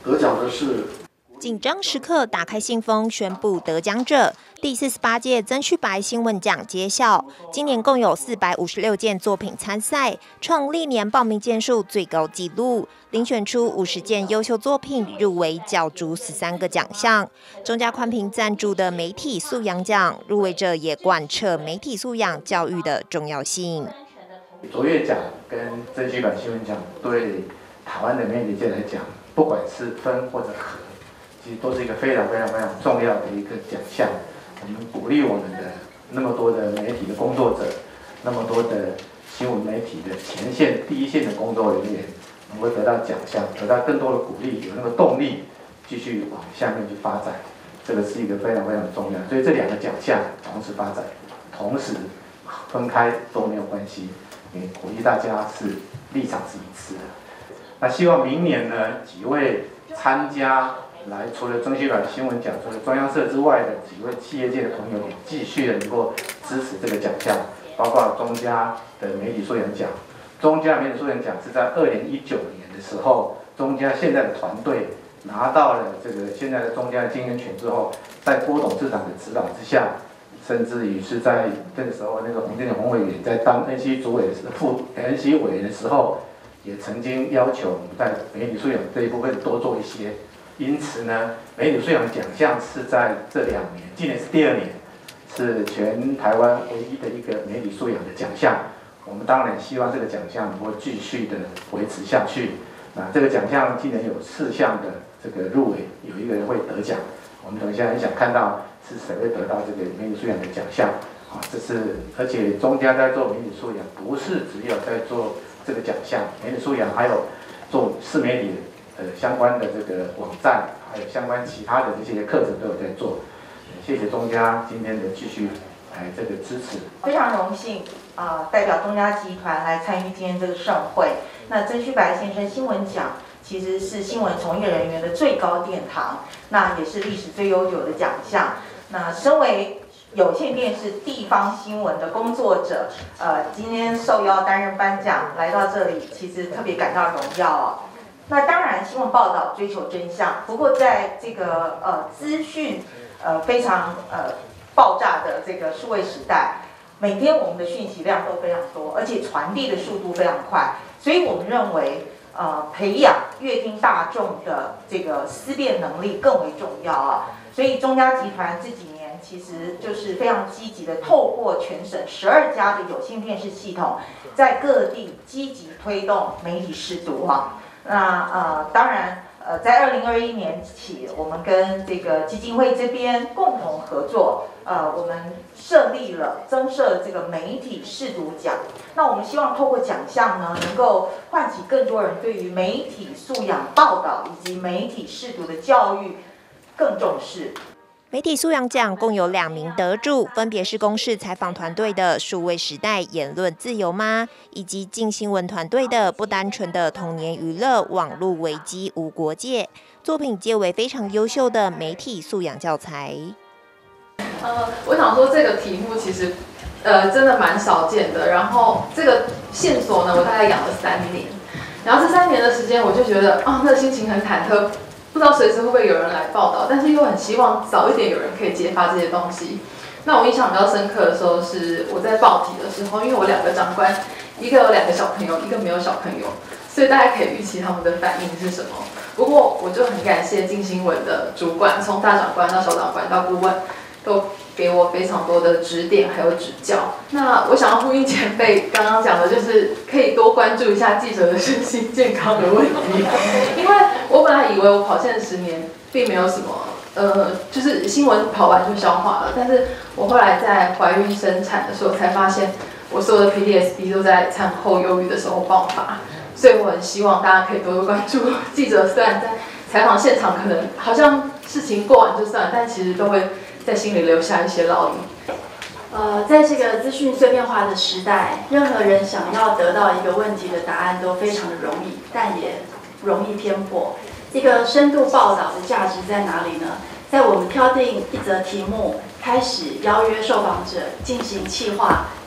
得奖的是。 紧张时刻，打开信封，宣布得奖者。第48届曾旭白新闻奖揭晓，今年共有456件作品参赛，创历年报名件数最高纪录，遴选出50件优秀作品入围角逐13个奖项。中嘉宽频赞助的媒体素养奖，入围者也贯彻媒体素养教育的重要性。 卓越奖跟曾旭白新闻奖对台湾的媒体界来讲，不管是分或者合，其实都是一个非常重要的一个奖项。我们鼓励我们的那么多的媒体的工作者，那么多的新闻媒体的前线第一线的工作人员，能够得到奖项，得到更多的鼓励，有那个动力继续往下面去发展，这个是一个非常重要。所以这2个奖项同时发展，同时分开都没有关系，也鼓励大家是立场是一致的。那希望明年呢，几位参加来，除了曾旭白新闻奖，除了中央社之外的几位企业界的朋友，也继续的能够支持这个奖项，包括中嘉的媒体素养奖。中嘉媒体素养奖是在2019年的时候，中嘉现在的团队拿到了这个现在的中嘉的经营权之后，在郭董事长的指导之下，甚至于是在这个时候，那个洪委员在当 NC 主委的副 NC 委员的时候，也曾经要求我们在媒体素养这一部分多做一些。因此呢，媒体素养奖项是在这2年，今年是第2年，是全台湾唯一的一个媒体素养的奖项。我们当然希望这个奖项能够继续的维持下去。那这个奖项今年有4项的这个入围，有1个人会得奖。我们等一下很想看到是谁会得到这个媒体素养的奖项。这是而且中嘉在做媒体素养，不是只有在做这个奖项，媒体素养还有做市媒体相关的这个网站，还有相关其他的这些课程都有在做。谢谢中嘉今天的继续这个支持。 非常荣幸代表中嘉集团来参与今天这个盛会。那曾旭白先生新闻奖其实是新闻从业人员的最高殿堂，那也是历史最悠久的奖项。那身为有线电视地方新闻的工作者，今天受邀担任颁奖来到这里，其实特别感到荣耀哦。那当然，新闻报道追求真相。不过，在这个资讯非常爆炸的这个数位时代，每天我们的讯息量都非常多，而且传递的速度非常快。所以我们认为，培养阅听大众的这个思辨能力更为重要啊。所以中嘉集团这几年其实就是非常积极的，透过全省12家的有线电视系统，在各地积极推动媒体识读哈。那当然在2021年起，我们跟这个基金会这边共同合作，我们增设这个媒体识读奖。那我们希望透过奖项呢，能够唤起更多人对于媒体素养报道以及媒体识读的教育更重视。 媒体素养奖共有2名得主，分别是公视采访团队的数位时代言论自由吗，以及镜新闻团队的不单纯的童年娱乐网络危机无国界，作品皆为非常优秀的媒体素养教材。 我想说这个题目其实真的蛮少见的，然后这个线索呢，我大概养了3年，然后这3年的时间，我就觉得那个心情很忐忑。不知道随时会不会有人来报道，但是又很希望早一点有人可以揭发这些东西。那我印象比较深刻的时候是我在报题的时候，因为我2个长官，一个有2个小朋友，一个没有小朋友，所以大家可以预期他们的反应是什么。不过我就很感谢镜新闻的主管，从大长官到小长官到顾问，都给我非常多的指点还有指教。那我想要呼应前辈刚刚讲的，就是可以多关注一下记者的身心健康的问题，因为我本来以为我跑线10年并没有什么，就是新闻跑完就消化了，但是我后来在怀孕生产的时候才发现，我所有的 PTSD 都在产后忧郁的时候爆发，所以我很希望大家可以多多关注记者，虽然在采访现场可能好像事情过完就算了，但其实都会在心里留下一些烙印。 在这个资讯碎片化的时代，任何人想要得到一个问题的答案都非常的容易，但也容易偏颇。一个深度报道的价值在哪里呢？在我们挑定一则题目，开始邀约受访者进行企划，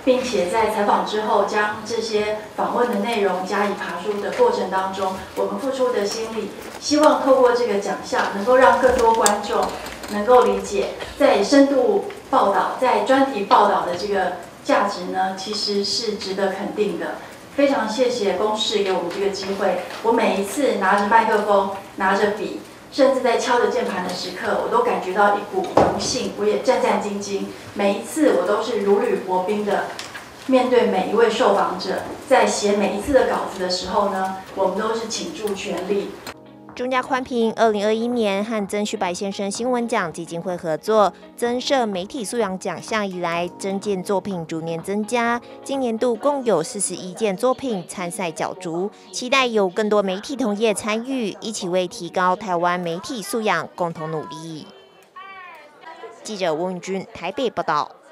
并且在采访之后，将这些访问的内容加以爬梳的过程当中，我们付出的心力，希望透过这个奖项，能够让更多观众能够理解，在深度报道、在专题报道的这个价值呢，其实是值得肯定的。非常谢谢公视给我们这个机会，我每一次拿着麦克风、拿着笔，甚至在敲着键盘的时刻，我都感觉到一股荣幸，我也战战兢兢。每一次我都是如履薄冰的面对每一位受访者，在写每一次的稿子的时候呢，我们都是倾注全力。 中嘉宽屏2021年和曾旭白先生新闻奖基金会合作，增设媒体素养奖项以来，征件作品逐年增加。今年度共有41件作品参赛角逐，期待有更多媒体同业参与，一起为提高台湾媒体素养共同努力。记者翁允君台北报道。